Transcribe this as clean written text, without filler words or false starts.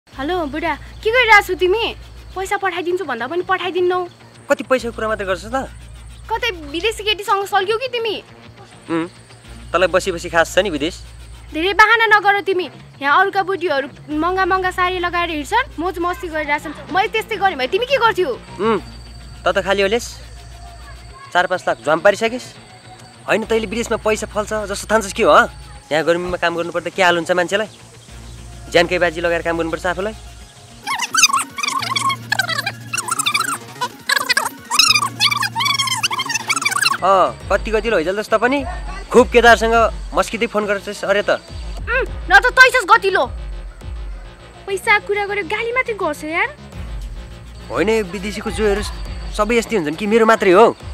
hello बुढा के गरिरहेछौ तिमी पैसा पठाइदिन्छु भन्दा पनि पठाइदिन्नौ कति पैसाको कुरा मात्रै गर्छस् त कतै विदेशी केटीसँग सल्क्यौ कि तिमी तँलाई बसी बसी खास छ नि विदेश धेरै बहाना नगर तिमी यहाँ अरूका बुढीहरू महँगा महँगा साडी लगाएर हिँड्छन् मोज मस्ती गरिरहेछन् मैले त्यस्तै गरेँ भए तिमी के गर्थ्यौ त खाली होलेस् 4-5 लाख झ्वाम पारिसकिस् होइन तैँले विदेशमा पैसा फल्छ जस्तो ठान्छस् के हो यहाँ गर्मीमा काम गर्नुपर्दा के हाल हुन्छ मान्छेलाई ज्यानकै बाजी लगाएर काम गर्नुपर्छ आफूलाई कति गतिलो हैजल जस्तो पनि खुब केदारसँग मस्किँदै फोन गर्छस् अरे त न त तैसस गतिलो पैसा कुरा गर्यो गाली मात्रै गर्छ यार होइन विदेशीको जोहरू सबै यस्तै हुन्छन् कि मेरो मात्रै हो